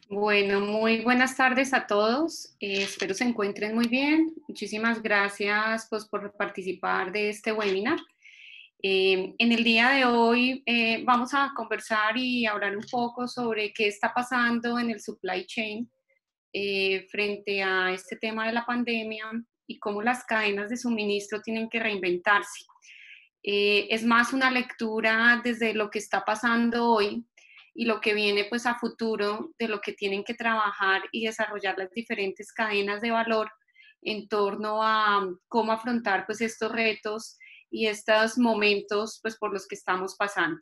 Bueno, muy buenas tardes a todos. Espero se encuentren muy bien. Muchísimas gracias pues, por participar de este webinar. En el día de hoy vamos a conversar y hablar un poco sobre qué está pasando en el supply chain frente a este tema de la pandemia y cómo las cadenas de suministro tienen que reinventarse. Es más una lectura desde lo que está pasando hoy y lo que viene pues a futuro de lo que tienen que trabajar y desarrollar las diferentes cadenas de valor en torno a cómo afrontar pues estos retos y estos momentos pues por los que estamos pasando.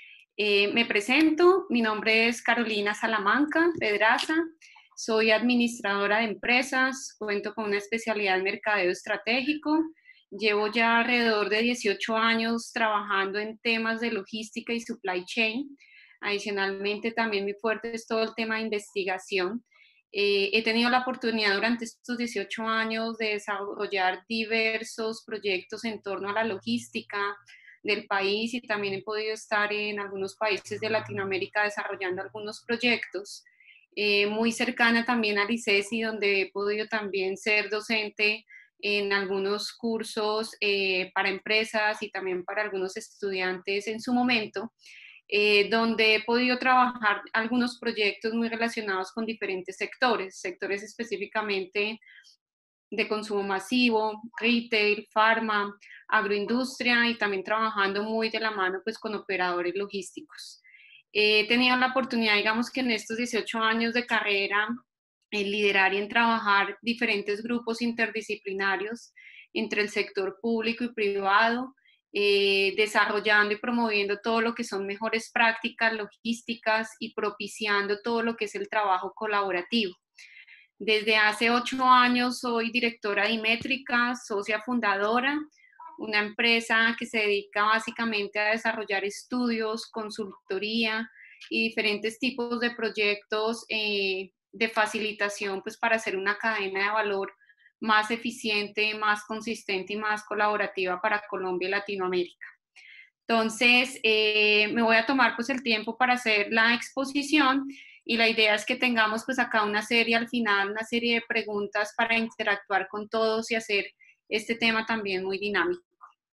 Me presento, mi nombre es Carolina Salamanca Pedraza, soy administradora de empresas, cuento con una especialidad en mercadeo estratégico, llevo ya alrededor de 18 años trabajando en temas de logística y supply chain. Adicionalmente, también mi fuerte es todo el tema de investigación. He tenido la oportunidad durante estos 18 años de desarrollar diversos proyectos en torno a la logística del país y también he podido estar en algunos países de Latinoamérica desarrollando algunos proyectos. Muy cercana también al ICESI, donde he podido también ser docente en algunos cursos para empresas y también para algunos estudiantes en su momento, donde he podido trabajar algunos proyectos muy relacionados con diferentes sectores específicamente de consumo masivo, retail, pharma, agroindustria y también trabajando muy de la mano pues con operadores logísticos. He tenido la oportunidad, digamos que en estos 18 años de carrera, en liderar y en trabajar diferentes grupos interdisciplinarios entre el sector público y privado, desarrollando y promoviendo todo lo que son mejores prácticas logísticas y propiciando todo lo que es el trabajo colaborativo. Desde hace 8 años soy directora de Imétrica, socia fundadora, una empresa que se dedica básicamente a desarrollar estudios, consultoría y diferentes tipos de proyectos de facilitación pues, para hacer una cadena de valor más eficiente, más consistente y más colaborativa para Colombia y Latinoamérica. Entonces, me voy a tomar pues el tiempo para hacer la exposición y la idea es que tengamos pues acá una serie al final, una serie de preguntas para interactuar con todos y hacer este tema también muy dinámico.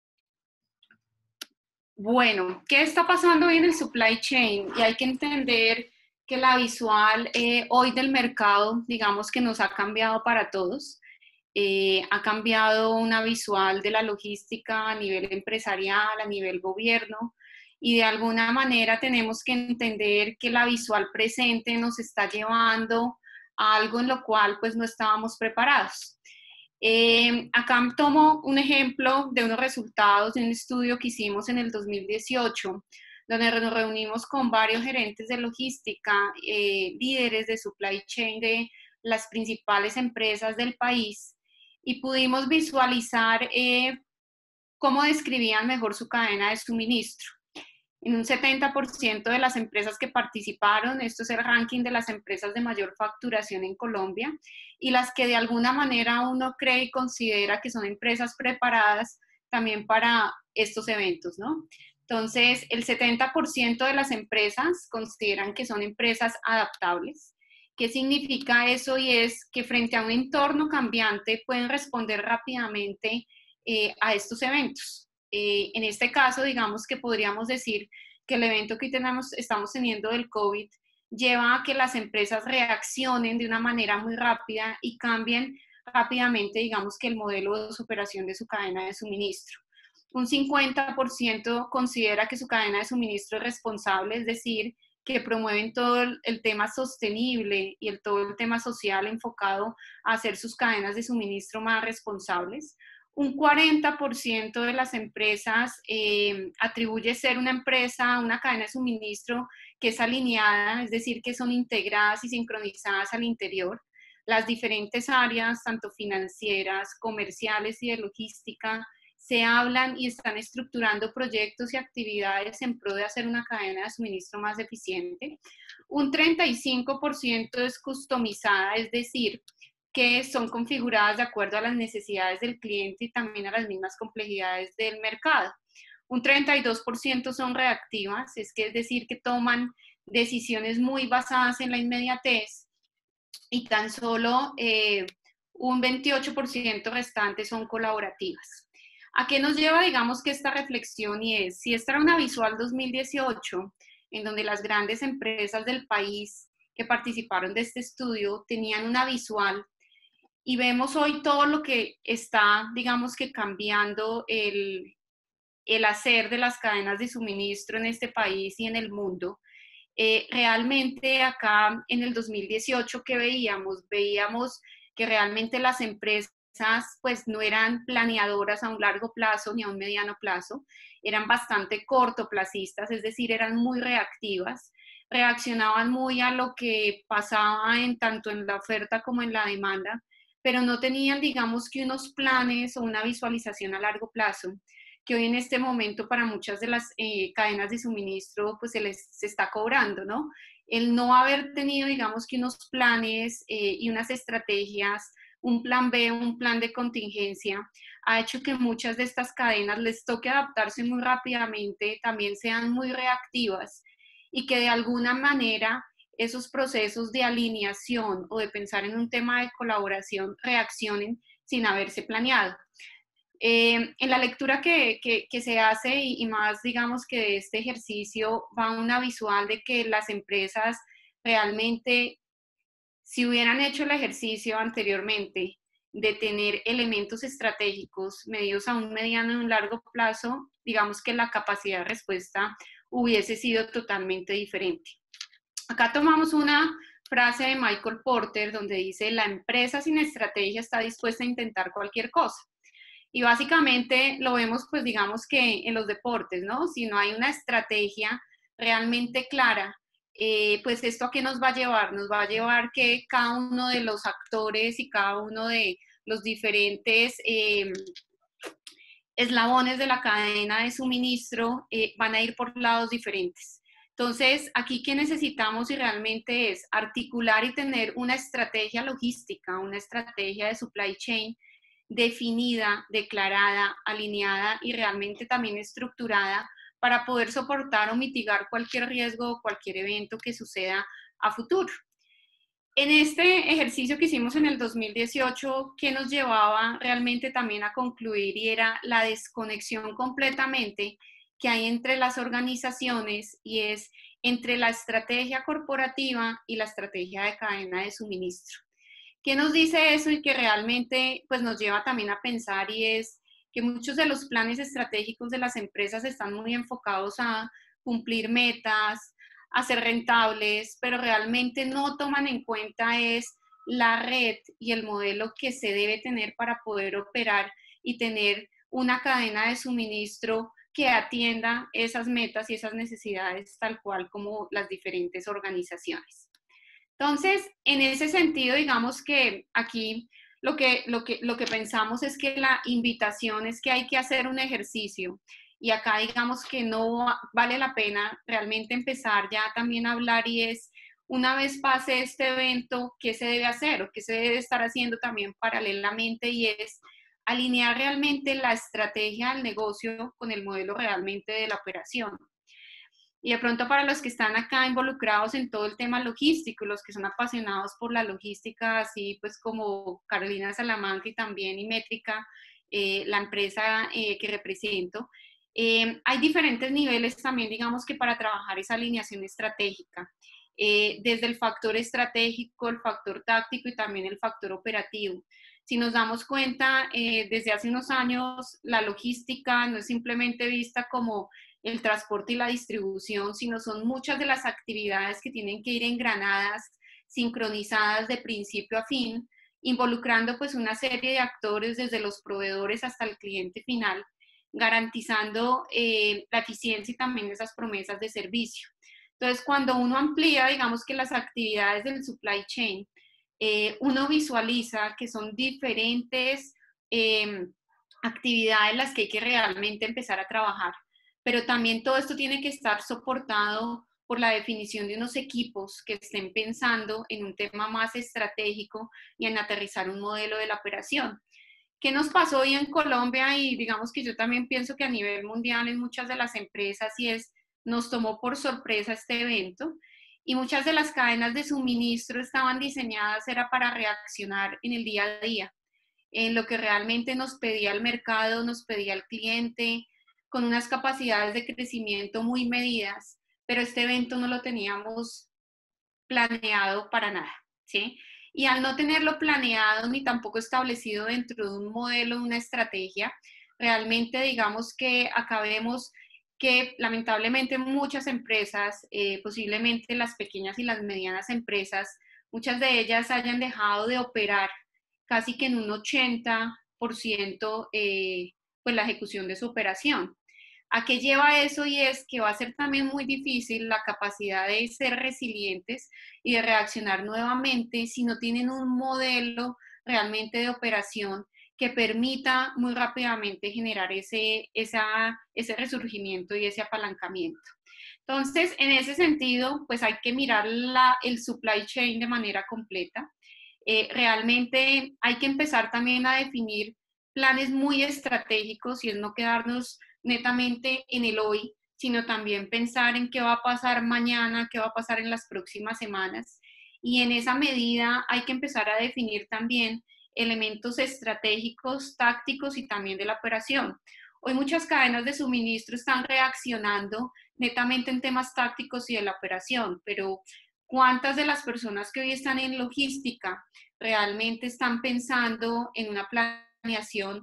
Bueno, ¿qué está pasando hoy en el supply chain? Y hay que entender que la visual hoy del mercado, digamos que nos ha cambiado para todos. Ha cambiado una visual de la logística a nivel empresarial, a nivel gobierno, y de alguna manera tenemos que entender que la visual presente nos está llevando a algo en lo cual pues no estábamos preparados. Acá tomo un ejemplo de unos resultados de un estudio que hicimos en el 2018, donde nos reunimos con varios gerentes de logística, líderes de supply chain de las principales empresas del país, y pudimos visualizar cómo describían mejor su cadena de suministro. En un 70% de las empresas que participaron, esto es el ranking de las empresas de mayor facturación en Colombia, y las que de alguna manera uno cree y considera que son empresas preparadas también para estos eventos, ¿no? Entonces, el 70% de las empresas consideran que son empresas adaptables. ¿Qué significa eso? Y es que frente a un entorno cambiante pueden responder rápidamente a estos eventos. En este caso, digamos que podríamos decir que el evento que estamos teniendo del COVID lleva a que las empresas reaccionen de una manera muy rápida y cambien rápidamente, digamos que el modelo de operación de su cadena de suministro. Un 50% considera que su cadena de suministro es responsable, es decir, que promueven todo el tema sostenible y todo el tema social enfocado a hacer sus cadenas de suministro más responsables. Un 40% de las empresas atribuye ser una empresa, una cadena de suministro que es alineada, es decir, que son integradas y sincronizadas al interior. Las diferentes áreas, tanto financieras, comerciales y de logística, se hablan y están estructurando proyectos y actividades en pro de hacer una cadena de suministro más eficiente. Un 35% es customizada, es decir, que son configuradas de acuerdo a las necesidades del cliente y también a las mismas complejidades del mercado. Un 32% son reactivas, es decir, que toman decisiones muy basadas en la inmediatez y tan solo un 28% restante son colaborativas. ¿A qué nos lleva, digamos, que esta reflexión? Y es, si esta era una visual 2018, en donde las grandes empresas del país que participaron de este estudio tenían una visual, y vemos hoy todo lo que está, digamos, que cambiando el hacer de las cadenas de suministro en este país y en el mundo. Realmente acá en el 2018, ¿qué veíamos? Veíamos que realmente las empresas pues no eran planeadoras a un largo plazo ni a un mediano plazo, eran bastante cortoplacistas, es decir, eran muy reactivas, reaccionaban muy a lo que pasaba en tanto en la oferta como en la demanda, pero no tenían, digamos, que unos planes o una visualización a largo plazo, que hoy en este momento para muchas de las cadenas de suministro pues se está cobrando, ¿no? El no haber tenido, digamos, que unos planes y unas estrategias, un plan B, un plan de contingencia, ha hecho que muchas de estas cadenas les toque adaptarse muy rápidamente, también sean muy reactivas y que de alguna manera esos procesos de alineación o de pensar en un tema de colaboración reaccionen sin haberse planeado. En la lectura que se hace y más, digamos, que de este ejercicio va una visual de que las empresas realmente, si hubieran hecho el ejercicio anteriormente de tener elementos estratégicos medidos a un mediano y un largo plazo, digamos que la capacidad de respuesta hubiese sido totalmente diferente. Acá tomamos una frase de Michael Porter donde dice, la empresa sin estrategia está dispuesta a intentar cualquier cosa. Y básicamente lo vemos, pues digamos que en los deportes, ¿no? Si no hay una estrategia realmente clara, pues esto a qué nos va a llevar? Nos va a llevar que cada uno de los actores y cada uno de los diferentes eslabones de la cadena de suministro van a ir por lados diferentes. Entonces, aquí qué necesitamos y realmente es articular y tener una estrategia logística, una estrategia de supply chain definida, declarada, alineada y realmente también estructurada para poder soportar o mitigar cualquier riesgo o cualquier evento que suceda a futuro. En este ejercicio que hicimos en el 2018, ¿qué nos llevaba realmente también a concluir? Y era la desconexión completamente que hay entre las organizaciones y es entre la estrategia corporativa y la estrategia de cadena de suministro. ¿Qué nos dice eso y que realmente pues, nos lleva también a pensar? Y es que muchos de los planes estratégicos de las empresas están muy enfocados a cumplir metas, a ser rentables, pero realmente no toman en cuenta es la red y el modelo que se debe tener para poder operar y tener una cadena de suministro que atienda esas metas y esas necesidades tal cual como las diferentes organizaciones. Entonces, en ese sentido, digamos que aquí lo que pensamos es que la invitación es que hay que hacer un ejercicio y acá digamos que no vale la pena realmente empezar ya también a hablar y es, una vez pase este evento, ¿qué se debe hacer o qué se debe estar haciendo también paralelamente? Y es alinear realmente la estrategia del negocio con el modelo realmente de la operación. Y de pronto para los que están acá involucrados en todo el tema logístico, los que son apasionados por la logística, así pues como Carolina Salamanca y también Imétrica, la empresa que represento, hay diferentes niveles también, digamos que para trabajar esa alineación estratégica, desde el factor estratégico, el factor táctico y también el factor operativo. Si nos damos cuenta, desde hace unos años la logística no es simplemente vista como el transporte y la distribución, sino son muchas de las actividades que tienen que ir engranadas, sincronizadas de principio a fin, involucrando pues una serie de actores desde los proveedores hasta el cliente final, garantizando la eficiencia y también esas promesas de servicio. Entonces, cuando uno amplía, digamos que las actividades del supply chain, uno visualiza que son diferentes actividades las que hay que realmente empezar a trabajar, pero también todo esto tiene que estar soportado por la definición de unos equipos que estén pensando en un tema más estratégico y en aterrizar un modelo de la operación. ¿Qué nos pasó hoy en Colombia? Y digamos que yo también pienso que a nivel mundial en muchas de las empresas y es, nos tomó por sorpresa este evento, y muchas de las cadenas de suministro estaban diseñadas era para reaccionar en el día a día, en lo que realmente nos pedía el mercado, nos pedía el cliente, con unas capacidades de crecimiento muy medidas, pero este evento no lo teníamos planeado para nada, ¿sí? Y al no tenerlo planeado ni tampoco establecido dentro de un modelo, una estrategia, realmente digamos que acabemos que lamentablemente muchas empresas, posiblemente las pequeñas y las medianas empresas, muchas de ellas hayan dejado de operar casi que en un 80% pues la ejecución de su operación. ¿A qué lleva eso? Y es que va a ser también muy difícil la capacidad de ser resilientes y de reaccionar nuevamente si no tienen un modelo realmente de operación que permita muy rápidamente generar ese resurgimiento y ese apalancamiento. Entonces, en ese sentido, pues hay que mirar el supply chain de manera completa. Realmente hay que empezar también a definir planes muy estratégicos y es no quedarnos netamente en el hoy, sino también pensar en qué va a pasar mañana, qué va a pasar en las próximas semanas. Y en esa medida hay que empezar a definir también elementos estratégicos, tácticos y también de la operación. Hoy muchas cadenas de suministro están reaccionando netamente en temas tácticos y de la operación, pero ¿cuántas de las personas que hoy están en logística realmente están pensando en una planeación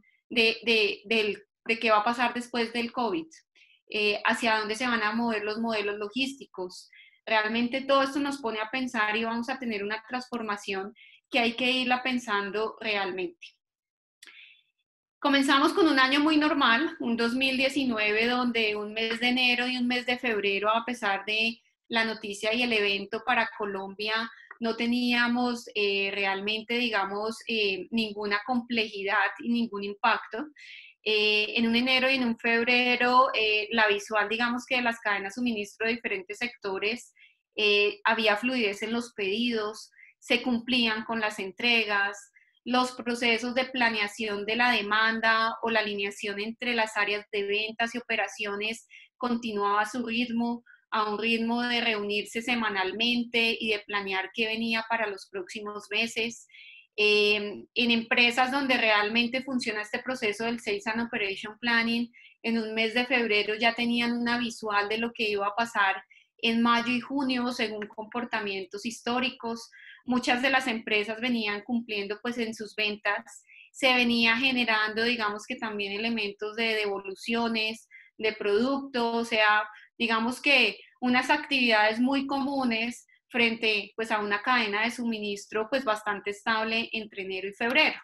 de qué va a pasar después del COVID? Hacia dónde se van a mover los modelos logísticos. Realmente todo esto nos pone a pensar y vamos a tener una transformación que hay que irla pensando realmente. Comenzamos con un año muy normal, un 2019, donde un mes de enero y un mes de febrero, a pesar de la noticia y el evento para Colombia, no teníamos realmente, digamos, ninguna complejidad y ningún impacto. En un enero y en un febrero, la visual, digamos que de las cadenas de suministro de diferentes sectores, había fluidez en los pedidos, se cumplían con las entregas, los procesos de planeación de la demanda o la alineación entre las áreas de ventas y operaciones continuaba a su ritmo, a un ritmo de reunirse semanalmente y de planear qué venía para los próximos meses. En empresas donde realmente funciona este proceso del Sales and Operation Planning, en un mes de febrero ya tenían una visual de lo que iba a pasar en mayo y junio según comportamientos históricos. Muchas de las empresas venían cumpliendo pues en sus ventas, se venía generando digamos que también elementos de devoluciones de producto, o sea, digamos que unas actividades muy comunes frente pues a una cadena de suministro pues bastante estable entre enero y febrero.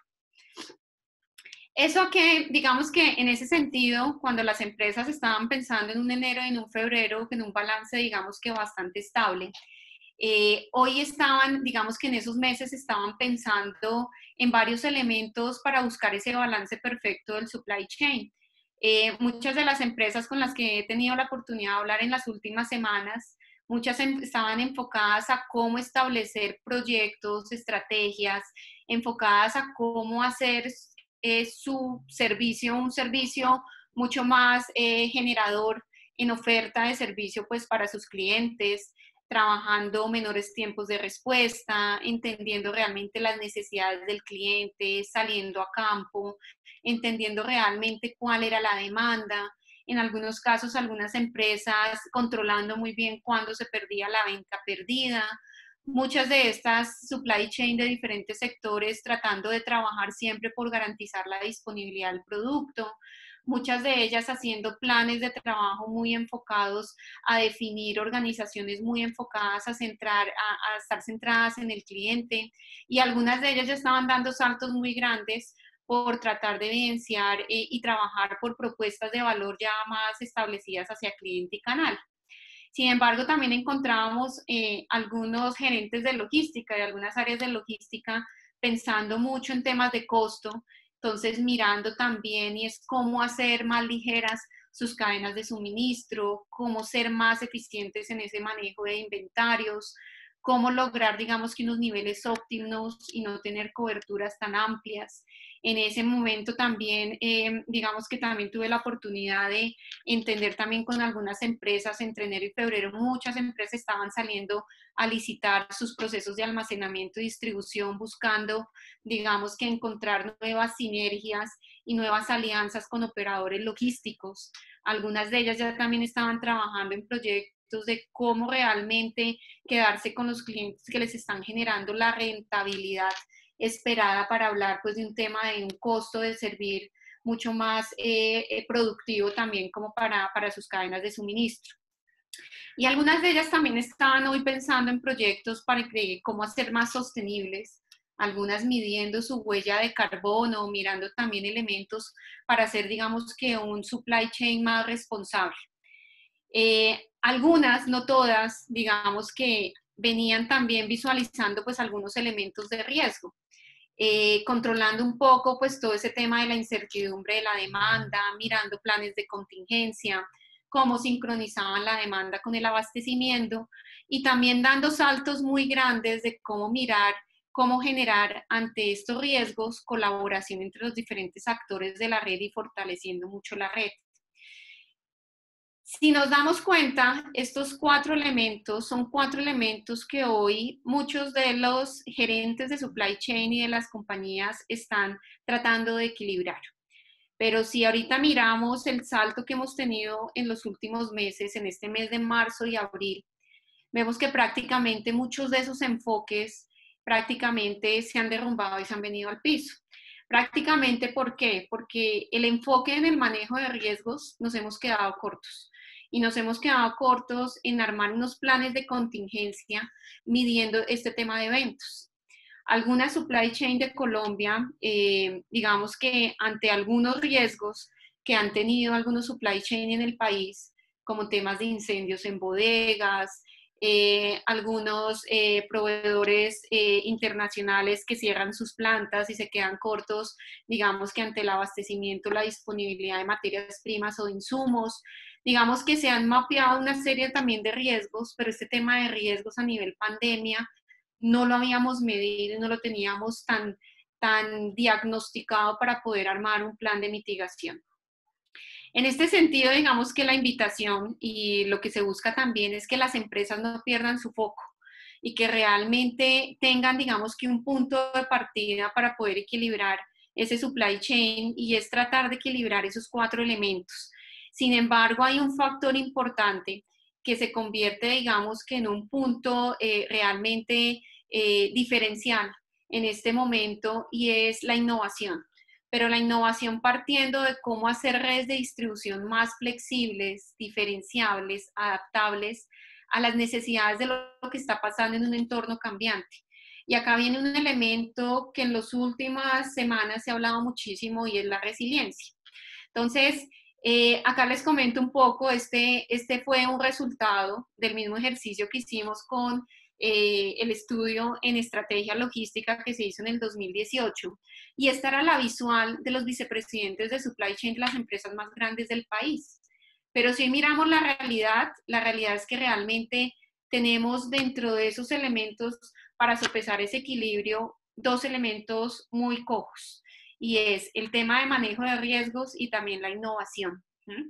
Eso que, digamos que en ese sentido, cuando las empresas estaban pensando en un enero y en un febrero, en un balance, digamos que bastante estable, hoy estaban, digamos que en esos meses estaban pensando en varios elementos para buscar ese balance perfecto del supply chain. Muchas de las empresas con las que he tenido la oportunidad de hablar en las últimas semanas, muchas estaban enfocadas a cómo establecer proyectos, estrategias, enfocadas a cómo hacer su servicio un servicio mucho más generador en oferta de servicio pues para sus clientes, trabajando menores tiempos de respuesta, entendiendo realmente las necesidades del cliente, saliendo a campo, entendiendo realmente cuál era la demanda. En algunos casos, algunas empresas controlando muy bien cuándo se perdía la venta perdida. Muchas de estas supply chain de diferentes sectores tratando de trabajar siempre por garantizar la disponibilidad del producto, muchas de ellas haciendo planes de trabajo muy enfocados a definir organizaciones muy enfocadas a estar centradas en el cliente, y algunas de ellas ya estaban dando saltos muy grandes por tratar de evidenciar y trabajar por propuestas de valor ya más establecidas hacia cliente y canal. Sin embargo, también encontrábamos algunos gerentes de logística, de algunas áreas de logística, pensando mucho en temas de costo, entonces mirando también y es cómo hacer más ligeras sus cadenas de suministro, cómo ser más eficientes en ese manejo de inventarios, cómo lograr, digamos, que unos niveles óptimos y no tener coberturas tan amplias. En ese momento también, digamos que también tuve la oportunidad de entender también con algunas empresas, entre enero y febrero, muchas empresas estaban saliendo a licitar sus procesos de almacenamiento y distribución, buscando, digamos, que encontrar nuevas sinergias y nuevas alianzas con operadores logísticos. Algunas de ellas ya también estaban trabajando en proyectos de cómo realmente quedarse con los clientes que les están generando la rentabilidad esperada, para hablar pues de un tema de un costo de servir mucho más productivo también como para sus cadenas de suministro. Y algunas de ellas también estaban hoy pensando en proyectos para cómo hacer más sostenibles, algunas midiendo su huella de carbono, mirando también elementos para hacer, digamos, que un supply chain más responsable. Algunas, no todas, digamos que venían también visualizando pues algunos elementos de riesgo, controlando un poco pues todo ese tema de la incertidumbre de la demanda, mirando planes de contingencia, cómo sincronizaban la demanda con el abastecimiento y también dando saltos muy grandes de cómo mirar, cómo generar ante estos riesgos colaboración entre los diferentes actores de la red y fortaleciendo mucho la red. Si nos damos cuenta, estos 4 elementos son 4 elementos que hoy muchos de los gerentes de supply chain y de las compañías están tratando de equilibrar. Pero si ahorita miramos el salto que hemos tenido en los últimos meses, en este mes de marzo y abril, vemos que prácticamente muchos de esos enfoques prácticamente se han derrumbado y se han venido al piso. Prácticamente, ¿por qué? Porque el enfoque en el manejo de riesgos nos hemos quedado cortos. Y nos hemos quedado cortos en armar unos planes de contingencia midiendo este tema de eventos. Algunas supply chain de Colombia, digamos que ante algunos riesgos que han tenido algunos supply chain en el país, como temas de incendios en bodegas, algunos proveedores internacionales que cierran sus plantas y se quedan cortos, digamos que ante el abastecimiento, la disponibilidad de materias primas o de insumos, digamos que se han mapeado una serie también de riesgos, pero este tema de riesgos a nivel pandemia no lo habíamos medido y no lo teníamos tan diagnosticado para poder armar un plan de mitigación. En este sentido, digamos que la invitación y lo que se busca también es que las empresas no pierdan su foco y que realmente tengan, digamos que un punto de partida para poder equilibrar ese supply chain, y es tratar de equilibrar esos 4 elementos. Sin embargo, hay un factor importante que se convierte, digamos que en un punto realmente diferencial en este momento, y es la innovación. Pero la innovación partiendo de cómo hacer redes de distribución más flexibles, diferenciables, adaptables a las necesidades de lo que está pasando en un entorno cambiante. Y acá viene un elemento que en las últimas semanas se ha hablado muchísimo, y es la resiliencia. Entonces, acá les comento un poco, este fue un resultado del mismo ejercicio que hicimos con el estudio en estrategia logística que se hizo en el 2018, y esta era la visual de los vicepresidentes de supply chain de las empresas más grandes del país. Pero si miramos la realidad es que realmente tenemos dentro de esos elementos para sopesar ese equilibrio 2 elementos muy cojos, y es el tema de manejo de riesgos y también la innovación.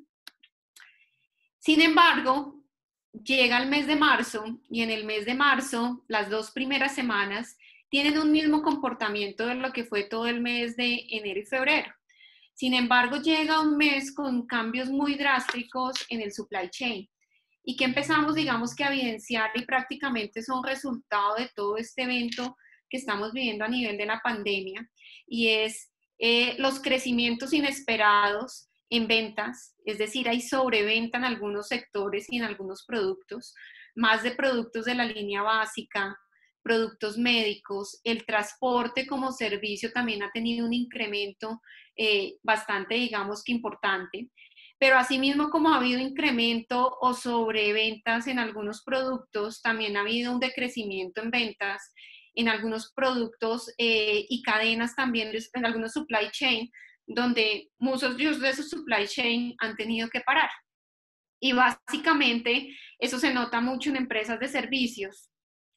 Sin embargo, llega el mes de marzo, y en el mes de marzo, las 2 primeras semanas tienen un mismo comportamiento de lo que fue todo el mes de enero y febrero. Sin embargo, llega un mes con cambios muy drásticos en el supply chain, y que empezamos, digamos que a evidenciar, y prácticamente son resultado de todo este evento que estamos viviendo a nivel de la pandemia, y es los crecimientos inesperados en ventas, es decir, hay sobreventa en algunos sectores y en algunos productos, más de productos de la línea básica, productos médicos, el transporte como servicio también ha tenido un incremento bastante, digamos que importante, pero asimismo como ha habido incremento o sobreventas en algunos productos, también ha habido un decrecimiento en ventas en algunos productos y cadenas también, en algunos supply chain, donde muchos de esos supply chain han tenido que parar. Y básicamente eso se nota mucho en empresas de servicios,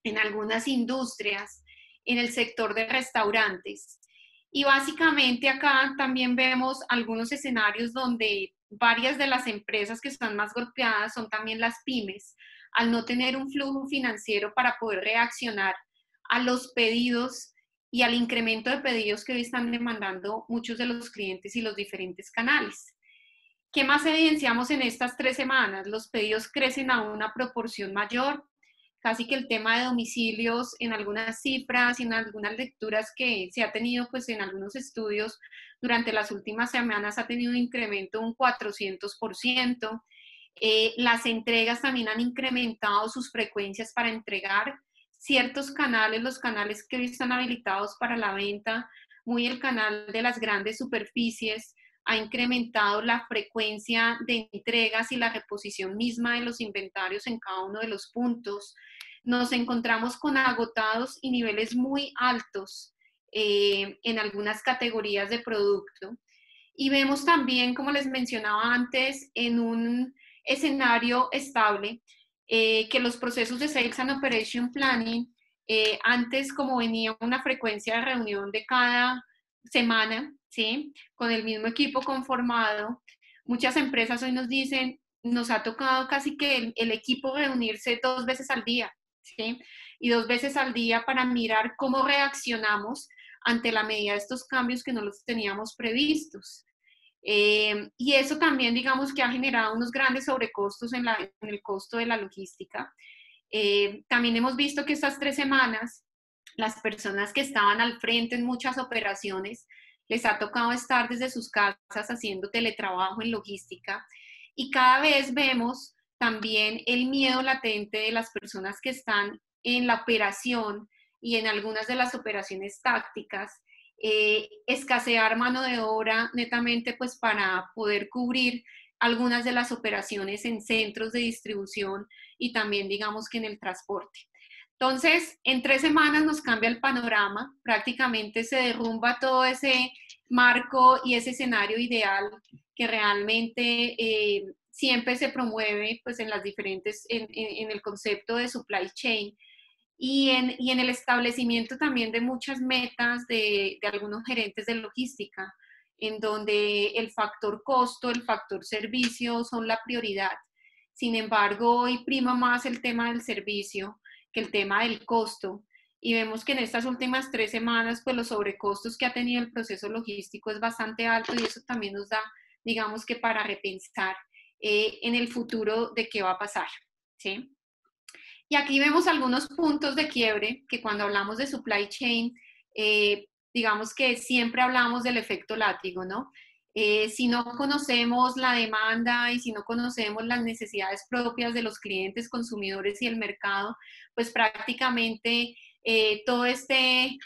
en algunas industrias, en el sector de restaurantes. Y básicamente acá también vemos algunos escenarios donde varias de las empresas que están más golpeadas son también las pymes, al no tener un flujo financiero para poder reaccionar a los pedidos y al incremento de pedidos que hoy están demandando muchos de los clientes y los diferentes canales. ¿Qué más evidenciamos en estas 3 semanas? Los pedidos crecen a una proporción mayor, casi que el tema de domicilios en algunas cifras y en algunas lecturas que se ha tenido pues en algunos estudios durante las últimas semanas ha tenido un incremento de un 400%. Las entregas también han incrementado sus frecuencias para entregar ciertos canales, los canales que hoy están habilitados para la venta, muy el canal de las grandes superficies, ha incrementado la frecuencia de entregas y la reposición misma de los inventarios en cada uno de los puntos. Nos encontramos con agotados y niveles muy altos en algunas categorías de producto. Y vemos también, como les mencionaba antes, en un escenario estable, que los procesos de Sales and Operation Planning, antes como venía una frecuencia de reunión de cada semana, ¿sí? Con el mismo equipo conformado, muchas empresas hoy nos dicen, nos ha tocado casi que el equipo reunirse 2 veces al día, ¿sí? Y 2 veces al día para mirar cómo reaccionamos ante la medida de estos cambios que no los teníamos previstos. Y eso también, digamos, que ha generado unos grandes sobrecostos en el costo de la logística. También hemos visto que estas 3 semanas, las personas que estaban al frente en muchas operaciones, les ha tocado estar desde sus casas haciendo teletrabajo en logística. Y cada vez vemos también el miedo latente de las personas que están en la operación y en algunas de las operaciones tácticas, escasear mano de obra netamente pues para poder cubrir algunas de las operaciones en centros de distribución y también digamos que en el transporte. Entonces, en 3 semanas nos cambia el panorama, prácticamente se derrumba todo ese marco y ese escenario ideal que realmente siempre se promueve pues en las diferentes, en el concepto de supply chain y en el establecimiento también de muchas metas de algunos gerentes de logística, en donde el factor costo, el factor servicio son la prioridad. Sin embargo, hoy prima más el tema del servicio que el tema del costo. Y vemos que en estas últimas 3 semanas, pues los sobrecostos que ha tenido el proceso logístico es bastante alto y eso también nos da, digamos que para repensar en el futuro de qué va a pasar, ¿sí? Y aquí vemos algunos puntos de quiebre que cuando hablamos de supply chain, digamos que siempre hablamos del efecto látigo, ¿no? Si no conocemos la demanda y si no conocemos las necesidades propias de los clientes, consumidores y el mercado, pues prácticamente todo este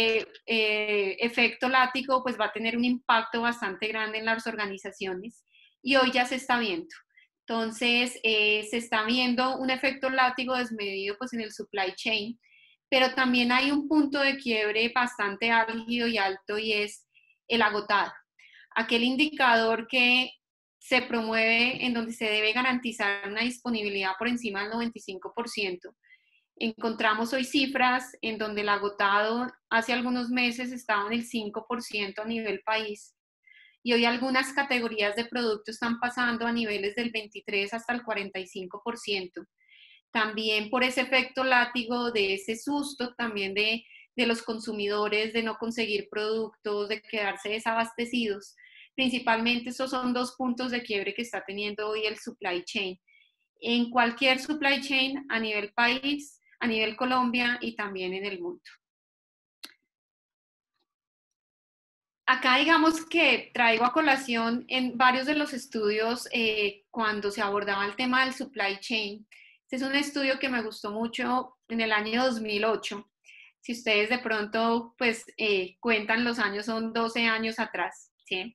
efecto látigo pues va a tener un impacto bastante grande en las organizaciones y hoy ya se está viendo. Entonces, se está viendo un efecto látigo desmedido pues, en el supply chain, pero también hay un punto de quiebre bastante álgido y alto y es el agotado. Aquel indicador que se promueve en donde se debe garantizar una disponibilidad por encima del 95%. Encontramos hoy cifras en donde el agotado hace algunos meses estaba en el 5% a nivel país y hoy algunas categorías de productos están pasando a niveles del 23 hasta el 45%. También por ese efecto látigo de ese susto también de los consumidores, de no conseguir productos, de quedarse desabastecidos. Principalmente esos son 2 puntos de quiebre que está teniendo hoy el supply chain. En cualquier supply chain a nivel país, a nivel Colombia y también en el mundo. Acá digamos que traigo a colación en varios de los estudios cuando se abordaba el tema del supply chain. Este es un estudio que me gustó mucho en el año 2008. Si ustedes de pronto pues cuentan los años, son 12 años atrás, ¿sí?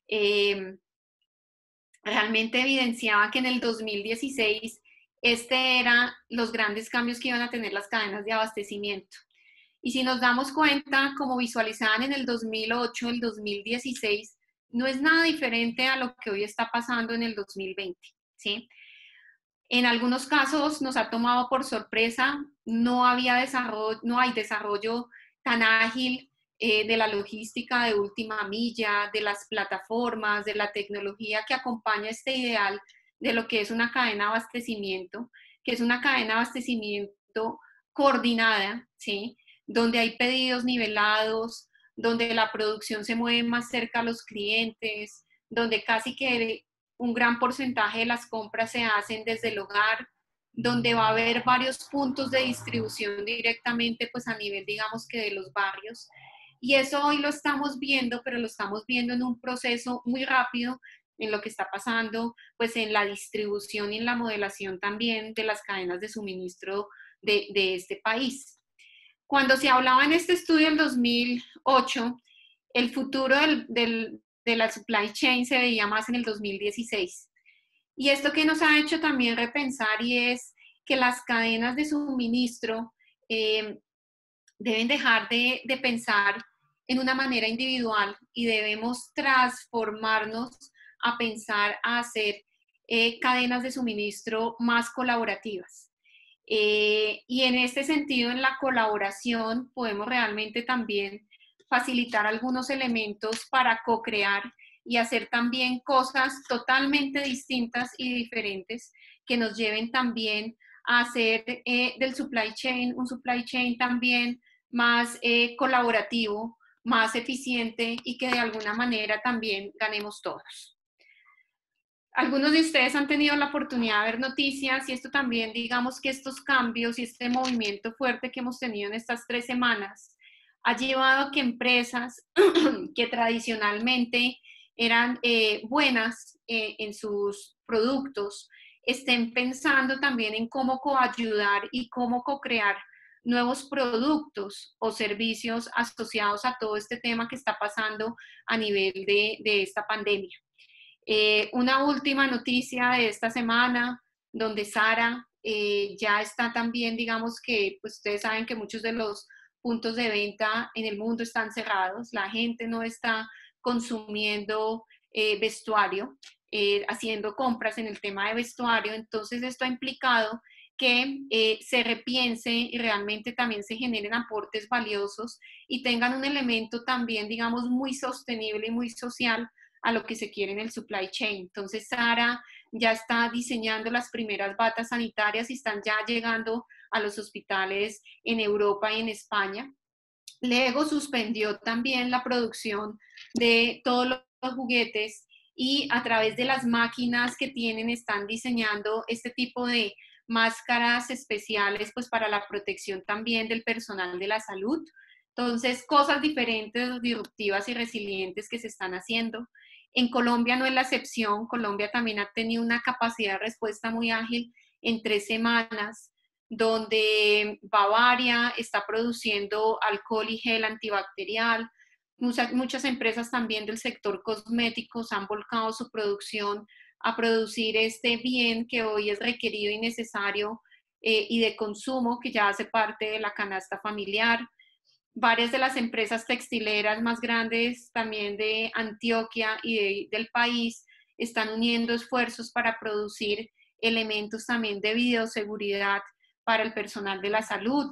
Realmente evidenciaba que en el 2016 eran los grandes cambios que iban a tener las cadenas de abastecimiento. Y si nos damos cuenta, como visualizaban en el 2008, el 2016, no es nada diferente a lo que hoy está pasando en el 2020, ¿sí? En algunos casos nos ha tomado por sorpresa, no había desarrollo, no hay desarrollo tan ágil de la logística de última milla, de las plataformas, de la tecnología que acompaña este ideal de lo que es una cadena de abastecimiento, que es una cadena de abastecimiento coordinada, ¿sí? Donde hay pedidos nivelados, donde la producción se mueve más cerca a los clientes, donde casi que un gran porcentaje de las compras se hacen desde el hogar, donde va a haber varios puntos de distribución directamente pues a nivel digamos que de los barrios. Y eso hoy lo estamos viendo, pero lo estamos viendo en un proceso muy rápido en lo que está pasando pues en la distribución y en la modelación también de las cadenas de suministro de este país. Cuando se hablaba en este estudio en 2008, el futuro de la supply chain se veía más en el 2016. Y esto que nos ha hecho también repensar y es que las cadenas de suministro eh, deben dejar de pensar en una manera individual y debemos transformarnos a pensar a hacer cadenas de suministro más colaborativas. Y en este sentido, en la colaboración, podemos realmente también facilitar algunos elementos para co-crear y hacer también cosas totalmente distintas y diferentes que nos lleven también a hacer del supply chain un supply chain también más colaborativo, más eficiente y que de alguna manera también ganemos todos. Algunos de ustedes han tenido la oportunidad de ver noticias y esto también, digamos que estos cambios y este movimiento fuerte que hemos tenido en estas 3 semanas ha llevado a que empresas que tradicionalmente eran buenas en sus productos estén pensando también en cómo coayudar y cómo co-crear nuevos productos o servicios asociados a todo este tema que está pasando a nivel de esta pandemia. Una última noticia de esta semana, donde Sara ya está también, digamos que, pues ustedes saben que muchos de los puntos de venta en el mundo están cerrados, la gente no está consumiendo vestuario, haciendo compras en el tema de vestuario, entonces esto ha implicado que se repiense y realmente también se generen aportes valiosos y tengan un elemento también, digamos, muy sostenible y muy social a lo que se quiere en el supply chain. Entonces, Sara ya está diseñando las primeras batas sanitarias y están ya llegando a los hospitales en Europa y en España. Lego suspendió también la producción de todos los juguetes y a través de las máquinas que tienen están diseñando este tipo de máscaras especiales pues para la protección también del personal de la salud. Entonces, cosas diferentes, disruptivas y resilientes que se están haciendo. En Colombia no es la excepción, Colombia también ha tenido una capacidad de respuesta muy ágil en 3 semanas, donde Bavaria está produciendo alcohol y gel antibacterial. Muchas empresas también del sector cosméticos han volcado su producción a producir este bien que hoy es requerido y necesario y de consumo, que ya hace parte de la canasta familiar. Varias de las empresas textileras más grandes también de Antioquia y del país están uniendo esfuerzos para producir elementos también de bioseguridad para el personal de la salud.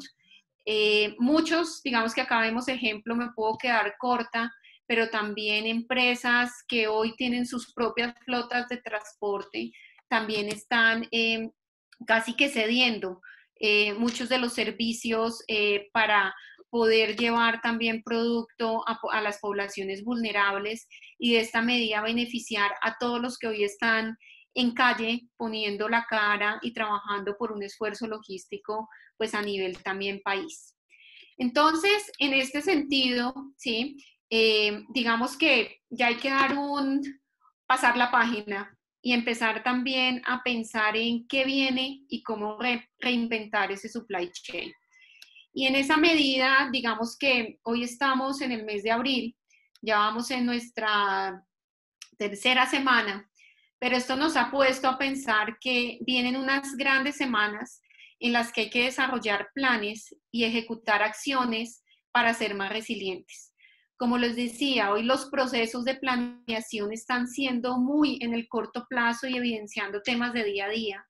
Muchos, digamos que acá vemos ejemplo, me puedo quedar corta, pero también empresas que hoy tienen sus propias flotas de transporte también están casi que cediendo muchos de los servicios para poder llevar también producto a las poblaciones vulnerables y de esta medida beneficiar a todos los que hoy están en calle poniendo la cara y trabajando por un esfuerzo logístico pues a nivel también país. Entonces, en este sentido, ¿sí? Digamos que ya hay que pasar la página y empezar también a pensar en qué viene y cómo reinventar ese supply chain. Y en esa medida, digamos que hoy estamos en el mes de abril, ya vamos en nuestra 3.ª semana, pero esto nos ha puesto a pensar que vienen unas grandes semanas en las que hay que desarrollar planes y ejecutar acciones para ser más resilientes. Como les decía, hoy los procesos de planeación están siendo muy en el corto plazo y evidenciando temas de día a día,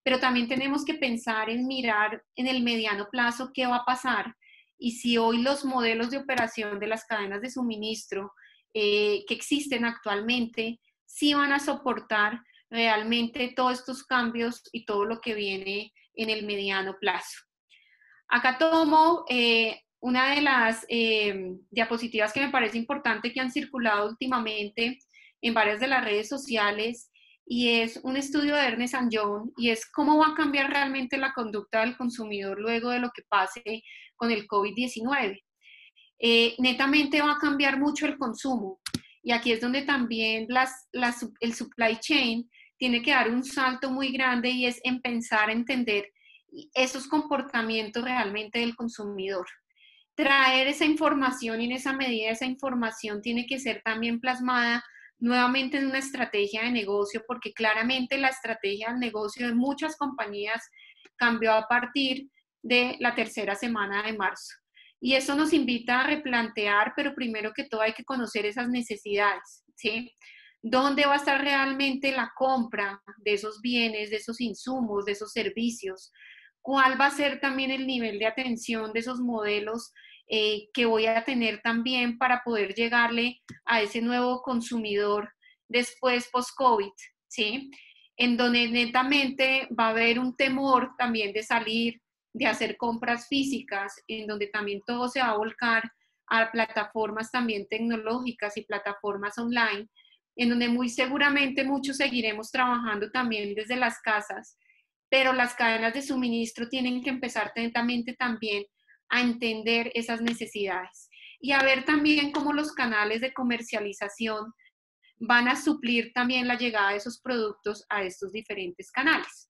pero también tenemos que pensar en mirar en el mediano plazo qué va a pasar y si hoy los modelos de operación de las cadenas de suministro que existen actualmente sí van a soportar realmente todos estos cambios y todo lo que viene en el mediano plazo. Acá tomo una de las diapositivas que me parece importante que han circulado últimamente en varias de las redes sociales y es un estudio de Ernst Young y es cómo va a cambiar realmente la conducta del consumidor luego de lo que pase con el COVID-19. Netamente va a cambiar mucho el consumo y aquí es donde también el supply chain tiene que dar un salto muy grande y es en pensar, entender esos comportamientos realmente del consumidor. Traer esa información y en esa medida esa información tiene que ser también plasmada nuevamente en una estrategia de negocio, porque claramente la estrategia de negocio de muchas compañías cambió a partir de la tercera semana de marzo. Y eso nos invita a replantear, pero primero que todo hay que conocer esas necesidades, ¿sí? ¿Dónde va a estar realmente la compra de esos bienes, de esos insumos, de esos servicios? ¿Cuál va a ser también el nivel de atención de esos modelos que voy a tener también para poder llegarle a ese nuevo consumidor después post-COVID, ¿sí? En donde netamente va a haber un temor también de salir, de hacer compras físicas, en donde también todo se va a volcar a plataformas también tecnológicas y plataformas online, en donde muy seguramente muchos seguiremos trabajando también desde las casas, pero las cadenas de suministro tienen que empezar atentamente también a entender esas necesidades y a ver también cómo los canales de comercialización van a suplir también la llegada de esos productos a estos diferentes canales.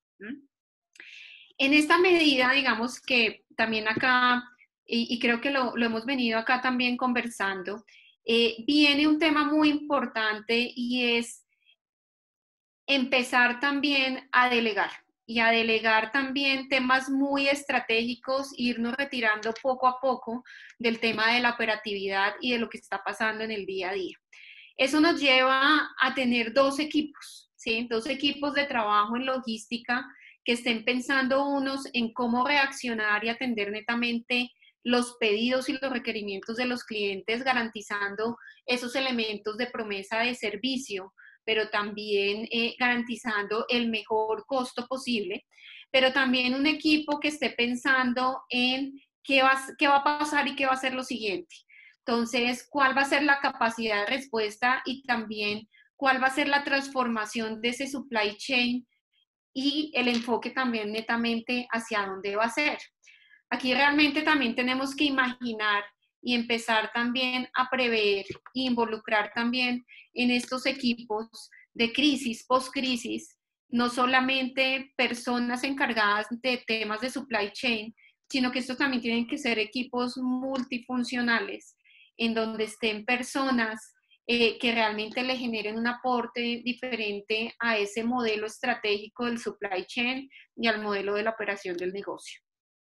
En esta medida, digamos que también acá, y creo que lo hemos venido acá también conversando, viene un tema muy importante y es empezar también a delegar y a delegar también temas muy estratégicos, irnos retirando poco a poco del tema de la operatividad y de lo que está pasando en el día a día. Eso nos lleva a tener dos equipos, ¿sí? Dos equipos de trabajo en logística que estén pensando unos en cómo reaccionar y atender netamente los pedidos y los requerimientos de los clientes, garantizando esos elementos de promesa de servicio, pero también garantizando el mejor costo posible, pero también un equipo que esté pensando en qué va a pasar y qué va a ser lo siguiente. Entonces, ¿cuál va a ser la capacidad de respuesta y también cuál va a ser la transformación de ese supply chain y el enfoque también netamente hacia dónde va a ser? Aquí realmente también tenemos que imaginar y empezar también a prever e involucrar también en estos equipos de crisis, post-crisis, no solamente personas encargadas de temas de supply chain, sino que estos también tienen que ser equipos multifuncionales, en donde estén personas que realmente le generen un aporte diferente a ese modelo estratégico del supply chain y al modelo de la operación del negocio.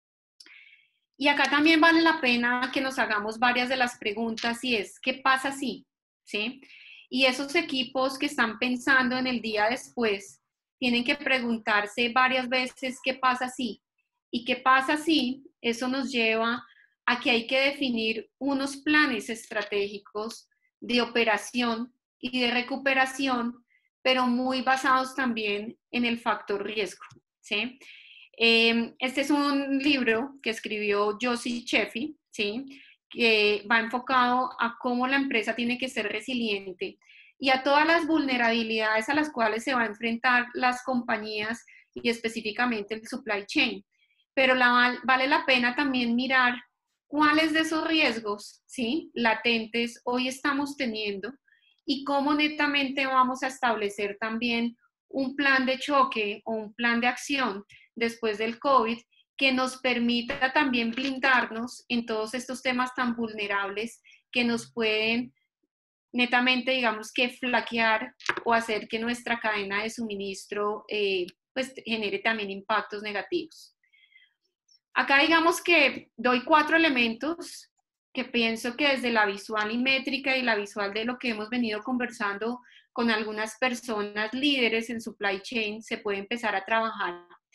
Y acá también vale la pena que nos hagamos varias de las preguntas y es, ¿qué pasa si? ¿Sí? Y esos equipos que están pensando en el día después tienen que preguntarse varias veces, ¿qué pasa si? ¿Y qué pasa si? Eso nos lleva a que hay que definir unos planes estratégicos de operación y de recuperación, pero muy basados también en el factor riesgo, ¿sí? Este es un libro que escribió Josie Sheffy, ¿sí? Que va enfocado a cómo la empresa tiene que ser resiliente y a todas las vulnerabilidades a las cuales se va a enfrentar las compañías y específicamente el supply chain. Pero vale la pena también mirar cuáles de esos riesgos, ¿sí? Latentes hoy estamos teniendo y cómo netamente vamos a establecer también un plan de choque o un plan de acción después del COVID que nos permita también blindarnos en todos estos temas tan vulnerables que nos pueden netamente, digamos que flaquear o hacer que nuestra cadena de suministro pues genere también impactos negativos. Acá digamos que doy 4 elementos que pienso que desde la visual y métrica y la visual de lo que hemos venido conversando con algunas personas líderes en supply chain se puede empezar a trabajar.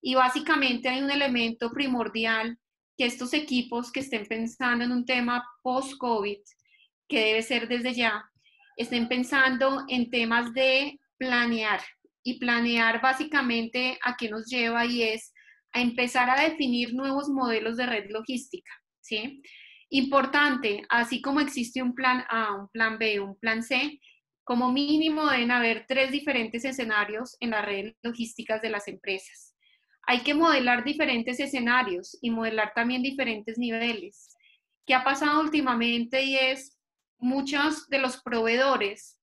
Y básicamente hay un elemento primordial que estos equipos que estén pensando en un tema post-COVID, que debe ser desde ya, estén pensando en temas de planear. Y planear básicamente a qué nos lleva y es a empezar a definir nuevos modelos de red logística, ¿sí? Importante, así como existe un plan A, un plan B, un plan C, como mínimo deben haber 3 diferentes escenarios en las redes logísticas de las empresas. Hay que modelar diferentes escenarios y modelar también diferentes niveles. ¿Qué ha pasado últimamente? Y es muchos de los proveedores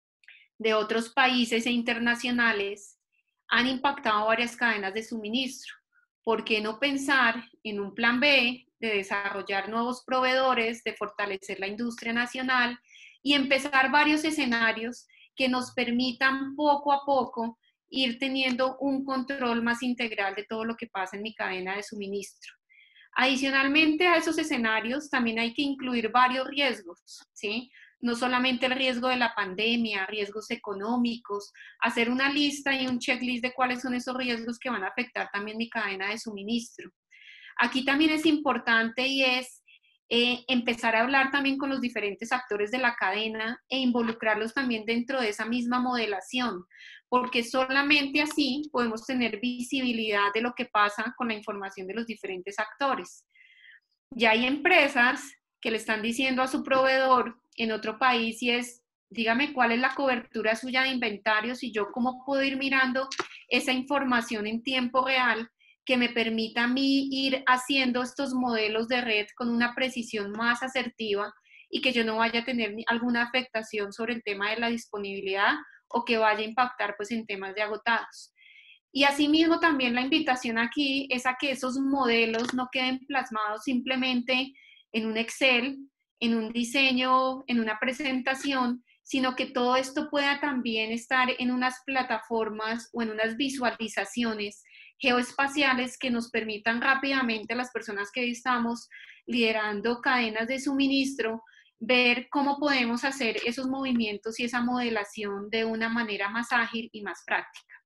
de otros países e internacionales han impactado varias cadenas de suministro. ¿Por qué no pensar en un plan B de desarrollar nuevos proveedores, de fortalecer la industria nacional y empezar varios escenarios que nos permitan poco a poco ir teniendo un control más integral de todo lo que pasa en mi cadena de suministro? Adicionalmente a esos escenarios, también hay que incluir varios riesgos, ¿sí? No solamente el riesgo de la pandemia, riesgos económicos, hacer una lista y un checklist de cuáles son esos riesgos que van a afectar también mi cadena de suministro. Aquí también es importante y es empezar a hablar también con los diferentes actores de la cadena e involucrarlos también dentro de esa misma modelación, porque solamente así podemos tener visibilidad de lo que pasa con la información de los diferentes actores. Ya hay empresas que le están diciendo a su proveedor en otro país y es, dígame cuál es la cobertura suya de inventarios y yo cómo puedo ir mirando esa información en tiempo real que me permita a mí ir haciendo estos modelos de red con una precisión más asertiva y que yo no vaya a tener alguna afectación sobre el tema de la disponibilidad o que vaya a impactar pues en temas de agotados. Y asimismo también la invitación aquí es a que esos modelos no queden plasmados simplemente en un Excel, en un diseño, en una presentación, sino que todo esto pueda también estar en unas plataformas o en unas visualizaciones geoespaciales que nos permitan rápidamente a las personas que estamos liderando cadenas de suministro ver cómo podemos hacer esos movimientos y esa modelación de una manera más ágil y más práctica.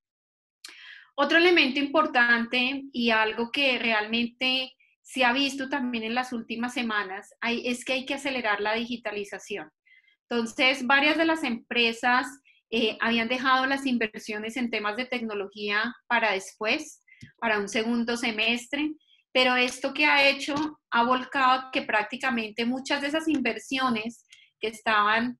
Otro elemento importante y algo que realmente se ha visto también en las últimas semanas es que hay que acelerar la digitalización. Entonces, varias de las empresas habían dejado las inversiones en temas de tecnología para después, para un segundo semestre, pero esto que ha hecho ha volcado que prácticamente muchas de esas inversiones que estaban,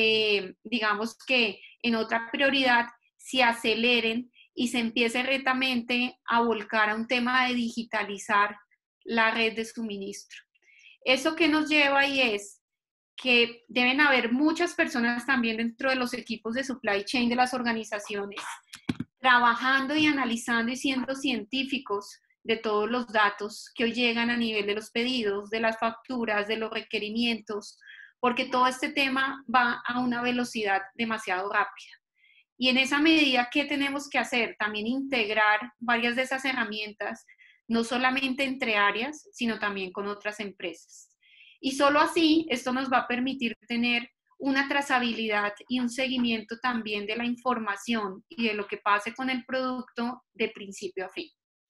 digamos que en otra prioridad, se aceleren y se empiece retamente a volcar a un tema de digitalizar la red de suministro. Eso que nos lleva y es que deben haber muchas personas también dentro de los equipos de supply chain de las organizaciones, trabajando y analizando y siendo científicos de todos los datos que hoy llegan a nivel de los pedidos, de las facturas, de los requerimientos, porque todo este tema va a una velocidad demasiado rápida. Y en esa medida, ¿qué tenemos que hacer? También integrar varias de esas herramientas, no solamente entre áreas, sino también con otras empresas. Y solo así, esto nos va a permitir tener una trazabilidad y un seguimiento también de la información y de lo que pase con el producto de principio a fin.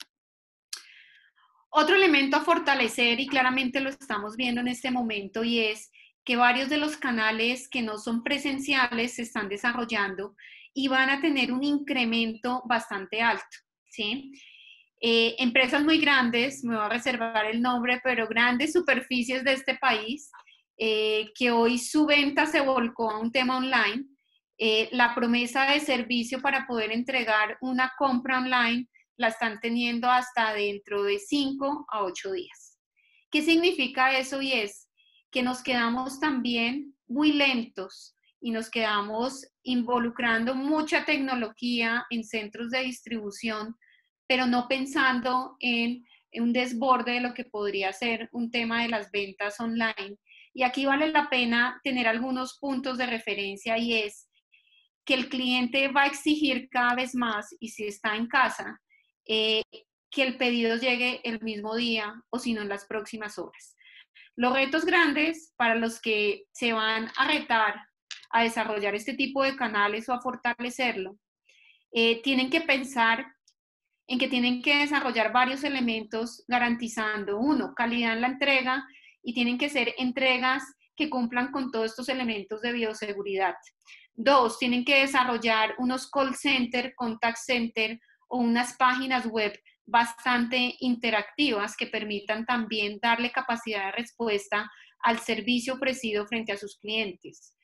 Otro elemento a fortalecer, y claramente lo estamos viendo en este momento, y es que varios de los canales que no son presenciales se están desarrollando y van a tener un incremento bastante alto, ¿sí? Empresas muy grandes, me voy a reservar el nombre, pero grandes superficies de este país, que hoy su venta se volcó a un tema online, la promesa de servicio para poder entregar una compra online la están teniendo hasta dentro de 5 a 8 días. ¿Qué significa eso? Y es que nos quedamos también muy lentos y nos quedamos involucrando mucha tecnología en centros de distribución, pero no pensando en un desborde de lo que podría ser un tema de las ventas online. Y aquí vale la pena tener algunos puntos de referencia y es que el cliente va a exigir cada vez más, y si está en casa, que el pedido llegue el mismo día o si no en las próximas horas. Los retos grandes para los que se van a retar a desarrollar este tipo de canales o a fortalecerlo, tienen que pensar en que tienen que desarrollar varios elementos garantizando, uno, calidad en la entrega, y tienen que ser entregas que cumplan con todos estos elementos de bioseguridad. Dos, tienen que desarrollar unos call center, contact center o unas páginas web bastante interactivas que permitan también darle capacidad de respuesta al servicio ofrecido frente a sus clientes.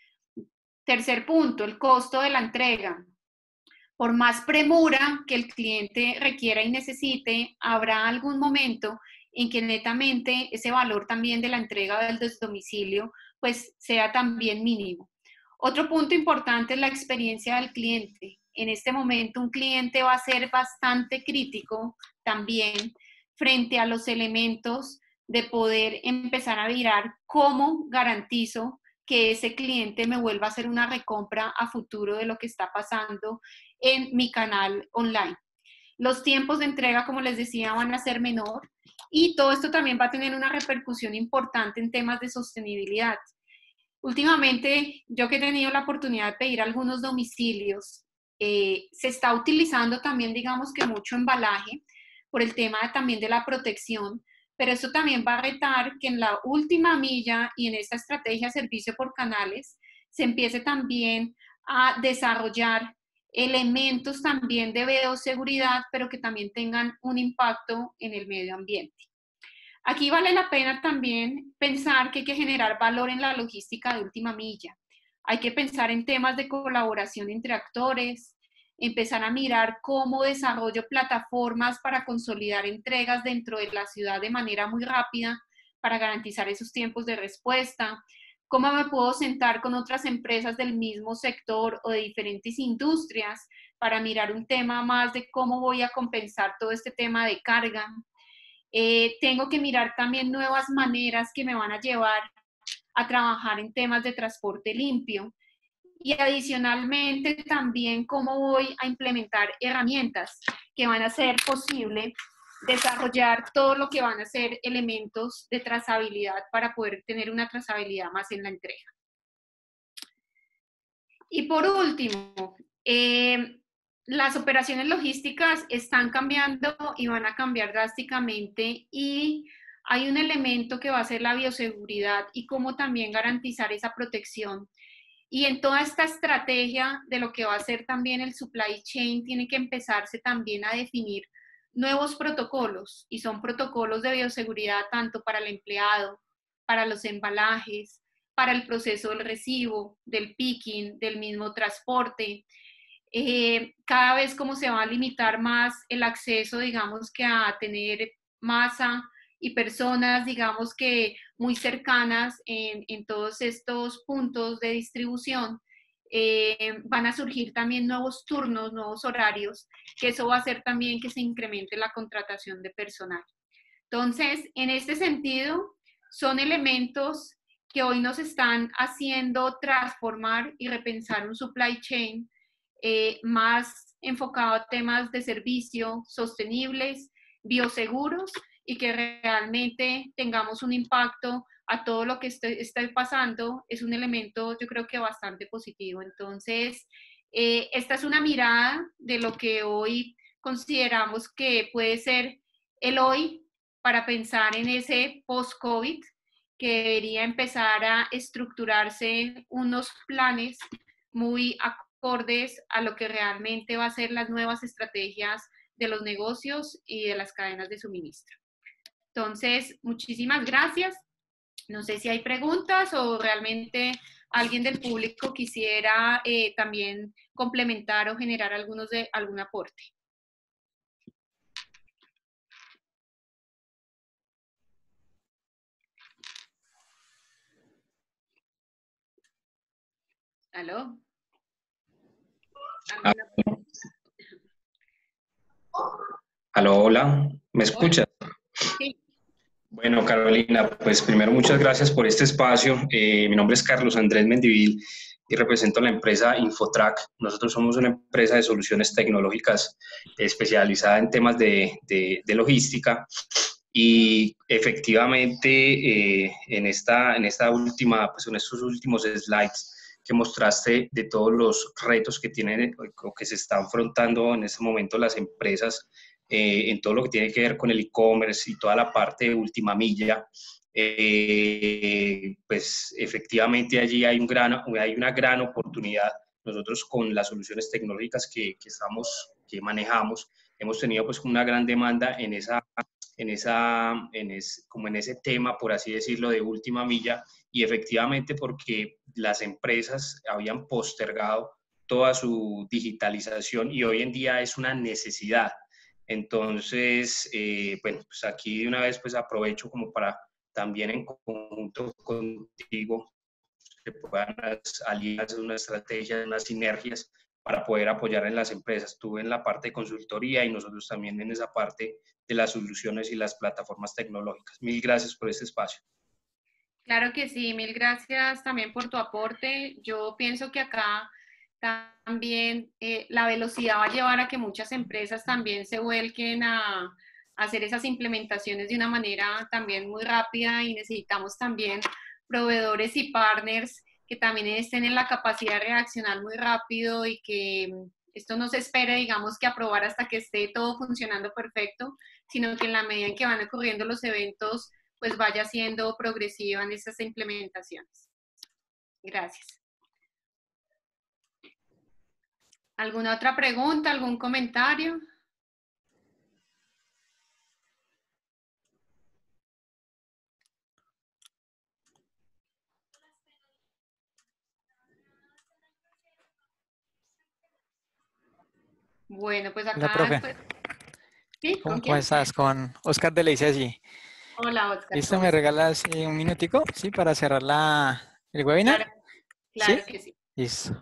Tercer punto, el costo de la entrega. Por más premura que el cliente requiera y necesite, habrá algún momento en que netamente ese valor también de la entrega del domicilio pues sea también mínimo. Otro punto importante es la experiencia del cliente. En este momento un cliente va a ser bastante crítico también frente a los elementos de poder empezar a mirar cómo garantizo que ese cliente me vuelva a hacer una recompra a futuro de lo que está pasando en mi canal online. Los tiempos de entrega, como les decía, van a ser menor y todo esto también va a tener una repercusión importante en temas de sostenibilidad. Últimamente, yo que he tenido la oportunidad de pedir algunos domicilios, se está utilizando también, digamos que mucho embalaje por el tema también de la protección, pero esto también va a retar que en la última milla y en esta estrategia servicio por canales se empiece también a desarrollar elementos también de bioseguridad, pero que también tengan un impacto en el medio ambiente. Aquí vale la pena también pensar que hay que generar valor en la logística de última milla. Hay que pensar en temas de colaboración entre actores, empezar a mirar cómo desarrollo plataformas para consolidar entregas dentro de la ciudad de manera muy rápida para garantizar esos tiempos de respuesta, cómo me puedo sentar con otras empresas del mismo sector o de diferentes industrias para mirar un tema más de cómo voy a compensar todo este tema de carga. Tengo que mirar también nuevas maneras que me van a llevar a trabajar en temas de transporte limpio y adicionalmente también cómo voy a implementar herramientas que van a hacer posible desarrollar todo lo que van a ser elementos de trazabilidad para poder tener una trazabilidad más en la entrega. Y por último, las operaciones logísticas están cambiando y van a cambiar drásticamente y hay un elemento que va a ser la bioseguridad y cómo también garantizar esa protección. Y en toda esta estrategia de lo que va a ser también el supply chain, tiene que empezarse también a definir nuevos protocolos, y son protocolos de bioseguridad tanto para el empleado, para los embalajes, para el proceso del recibo, del picking, del mismo transporte. Cada vez como se va a limitar más el acceso, digamos que a tener masa y personas, digamos que muy cercanas en todos estos puntos de distribución, van a surgir también nuevos turnos, nuevos horarios, que eso va a hacer también que se incremente la contratación de personal. Entonces, en este sentido, son elementos que hoy nos están haciendo transformar y repensar un supply chain más enfocado a temas de servicio sostenibles, bioseguros y que realmente tengamos un impacto a todo lo que esté pasando. Es un elemento, yo creo que bastante positivo. Entonces, esta es una mirada de lo que hoy consideramos que puede ser el hoy para pensar en ese post-COVID, que debería empezar a estructurarse unos planes muy acordes a lo que realmente va a ser las nuevas estrategias de los negocios y de las cadenas de suministro. Entonces, muchísimas gracias. No sé si hay preguntas o realmente alguien del público quisiera también complementar o generar algún aporte. ¿Aló? Aló, hola, ¿me escuchas? Sí. Bueno, Carolina, pues primero muchas gracias por este espacio. Mi nombre es Carlos Andrés Mendivil y represento a la empresa Infotrack. Nosotros somos una empresa de soluciones tecnológicas especializada en temas de logística y efectivamente en esta última, pues en estos últimos slides que mostraste de todos los retos que tienen o que se están afrontando en este momento las empresas en todo lo que tiene que ver con el e-commerce y toda la parte de última milla. Pues efectivamente allí hay una gran oportunidad. Nosotros con las soluciones tecnológicas que manejamos, hemos tenido pues una gran demanda como en ese tema, por así decirlo, de última milla, y efectivamente porque las empresas habían postergado toda su digitalización y hoy en día es una necesidad. Entonces, bueno, pues aquí de una vez pues aprovecho como para también en conjunto contigo que puedan aliarse unas estrategias, unas sinergias para poder apoyar en las empresas. Tú en la parte de consultoría y nosotros también en esa parte de las soluciones y las plataformas tecnológicas. Mil gracias por este espacio. Claro que sí, mil gracias también por tu aporte. Yo pienso que acá también la velocidad va a llevar a que muchas empresas también se vuelquen a hacer esas implementaciones de una manera también muy rápida y necesitamos también proveedores y partners que también estén en la capacidad de reaccionar muy rápido y que esto no se espere, digamos, que aprobar hasta que esté todo funcionando perfecto, sino que en la medida en que van ocurriendo los eventos, pues vaya siendo progresiva en esas implementaciones. Gracias. ¿Alguna otra pregunta, algún comentario? Bueno, pues Hola, acá, profe. pues, ¿sí? ¿Con ¿Cómo quién? estás? Con Oscar de la ICESI. Hola, Oscar, ¿Listo? ¿cómo ¿Me estás? regalas un minutico? Sí, para cerrar el webinar. Claro, ¿Sí? claro que sí. Listo.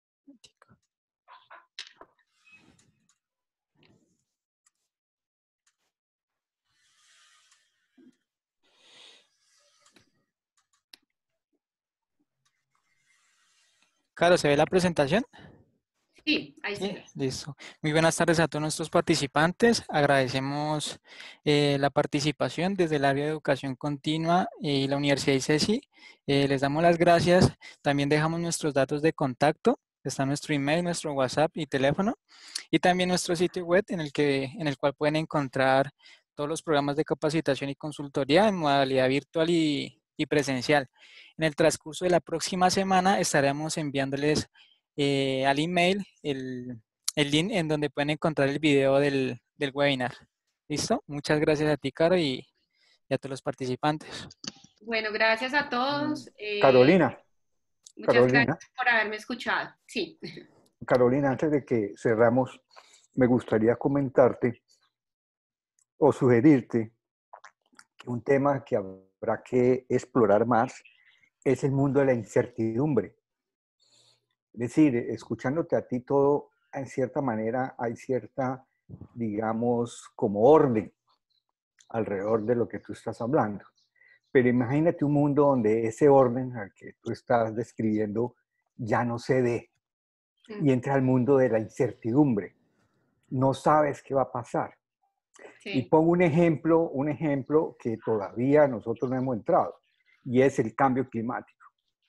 Claro, ¿se ve la presentación? Sí, ahí se Sí, ve. listo. Muy buenas tardes a todos nuestros participantes. Agradecemos la participación desde el área de educación continua y la Universidad ICESI. Les damos las gracias. También dejamos nuestros datos de contacto. Está nuestro email, nuestro WhatsApp y teléfono. Y también nuestro sitio web en el cual pueden encontrar todos los programas de capacitación y consultoría en modalidad virtual y presencial. En el transcurso de la próxima semana estaremos enviándoles al email el link en donde pueden encontrar el video del webinar. ¿Listo? Muchas gracias a ti, Caro, y a todos los participantes. Bueno, gracias a todos. Carolina, Muchas Carolina, gracias por haberme escuchado. Sí. Carolina, antes de que cerramos, me gustaría comentarte o sugerirte que un tema que habrá que explorar más es el mundo de la incertidumbre. Es decir, escuchándote a ti todo, en cierta manera hay cierta, digamos, como orden alrededor de lo que tú estás hablando. Pero imagínate un mundo donde ese orden al que tú estás describiendo ya no se dé y entra al mundo de la incertidumbre. No sabes qué va a pasar. Y Sí. pongo un ejemplo que todavía nosotros no hemos entrado, y es el cambio climático.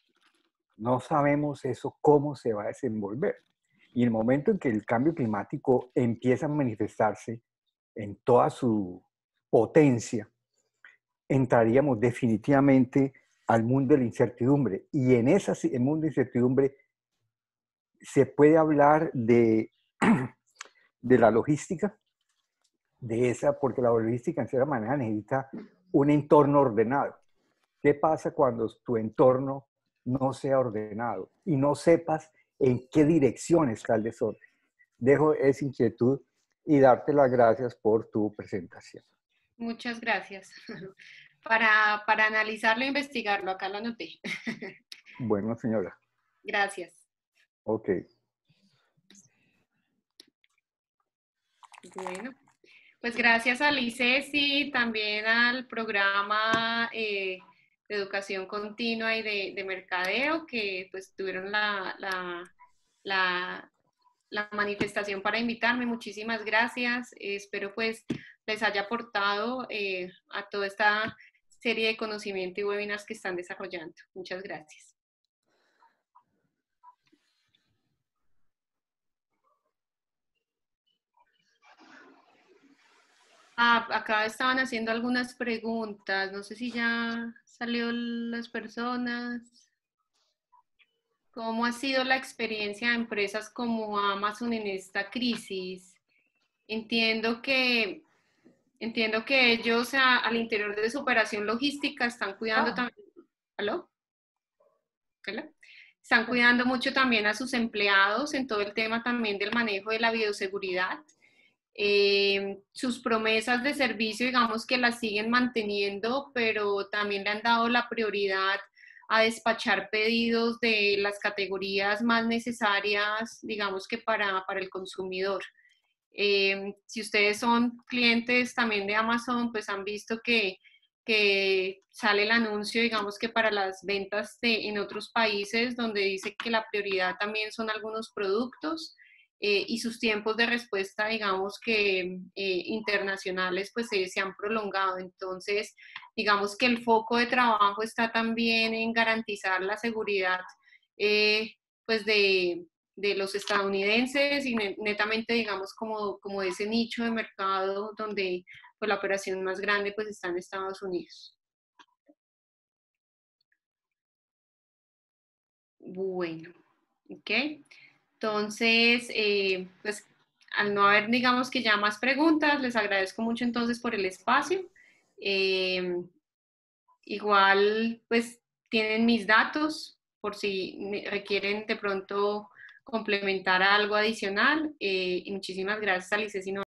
No sabemos eso cómo se va a desenvolver. Y el momento en que el cambio climático empieza a manifestarse en toda su potencia, entraríamos definitivamente al mundo de la incertidumbre. Y en el mundo de incertidumbre se puede hablar de la logística, porque la logística en cierta manera necesita un entorno ordenado. ¿Qué pasa cuando tu entorno no sea ordenado y no sepas en qué dirección está el desorden? Dejo esa inquietud y darte las gracias por tu presentación. Muchas gracias. Para analizarlo e investigarlo, acá lo anoté. Bueno, señora. Gracias. Ok. Bueno, pues gracias al ICESI, también al programa de educación continua y de mercadeo que pues tuvieron la, la manifestación para invitarme. Muchísimas gracias. Espero pues les haya aportado a toda esta serie de conocimiento y webinars que están desarrollando. Muchas gracias. Acá estaban haciendo algunas preguntas. No sé si ya salió las personas. ¿Cómo ha sido la experiencia de empresas como Amazon en esta crisis? Entiendo que, entiendo que ellos al interior de su operación logística están cuidando también. ¿Aló? ¿Aló? Están cuidando mucho también a sus empleados en todo el tema también del manejo de la bioseguridad. Sus promesas de servicio, digamos que las siguen manteniendo, pero también le han dado la prioridad a despachar pedidos de las categorías más necesarias, digamos que para el consumidor. Si ustedes son clientes también de Amazon, pues han visto que sale el anuncio, digamos que para las ventas en otros países, donde dice que la prioridad también son algunos productos y sus tiempos de respuesta, digamos que internacionales, pues se han prolongado. Entonces, digamos que el foco de trabajo está también en garantizar la seguridad, pues de los estadounidenses y netamente, digamos, como ese nicho de mercado donde pues, la operación más grande pues está en Estados Unidos. Bueno, ok. Entonces, pues al no haber, digamos que ya más preguntas, les agradezco mucho entonces por el espacio. Igual, pues tienen mis datos por si requieren de pronto complementar algo adicional. Y muchísimas gracias, Alice.